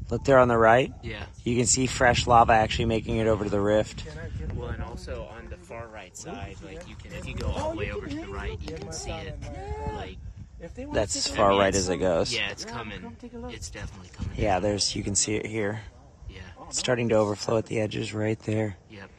Look there on the right. Yeah. You can see fresh lava actually making it over to the rift. Well, and also on the far right side, like you can, if you go all the way over to the right, you can see it. Like That's as far right as it goes. yeah, it's coming. It's definitely coming. Yeah, you can see it here. Yeah. It's starting to overflow at the edges right there. Yep.